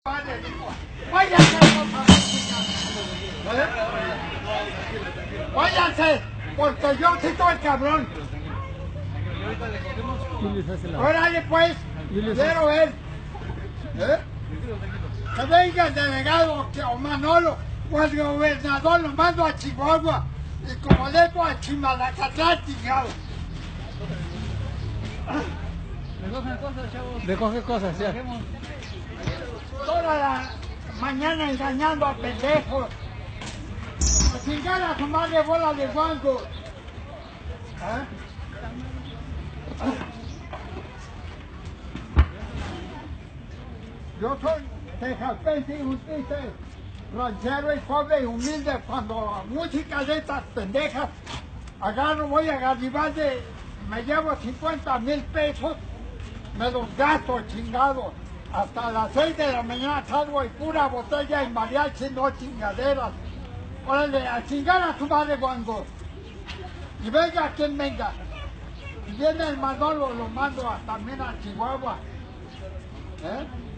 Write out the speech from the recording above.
Váyanse, váyanse, porque yo sí estoy cabrón. Órale pues, quiero ver. Que venga el delegado o Manolo o el gobernador, lo mando a Chihuahua y como dejo a Chimalacatlán, chingado. Recogen cosas, chavos. Recoge cosas, ya. Toda la mañana engañando a pendejos. A chingar a su madre bola de guango. Yo soy tejalpense y justicia, ranchero y pobre y humilde. Cuando música de estas pendejas, agarro, voy a Garibaldi, me llevo 50,000 pesos, me los gasto chingado. Hasta las 6 de la mañana salgo y pura botella y mariachi, no chingaderas. Órale, a chingar a su madre guango. Y venga quien venga. Si viene el Manolo, lo mando también a Chihuahua.